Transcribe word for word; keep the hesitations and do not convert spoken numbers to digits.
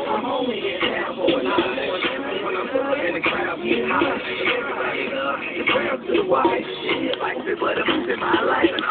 I'm only in town for an hour. When I'm pulling in the crowd, getting high. Everybody up, the crowd to the white. Shit like this, but I'm in my life.